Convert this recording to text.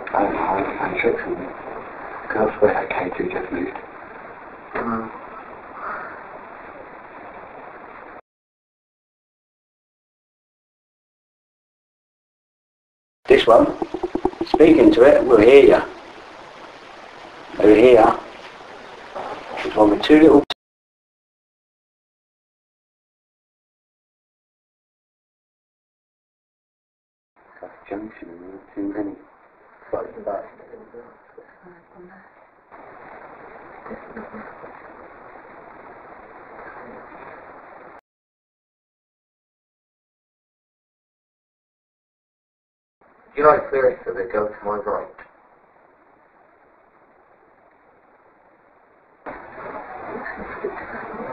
and tricks on me. Because that's where that cage just moved. This one, speaking to it, we'll hear you. Over here, there's one with two little junction and too many. Like that. Do you like lyrics that go to my right?